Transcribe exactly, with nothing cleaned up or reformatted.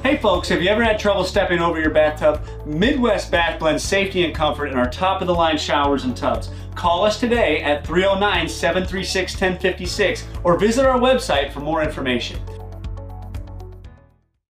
Hey folks, have you ever had trouble stepping over your bathtub? Midwest Bath blends safety and comfort in our top-of-the-line showers and tubs. Call us today at three oh nine, seven three six, one oh five six or visit our website for more information.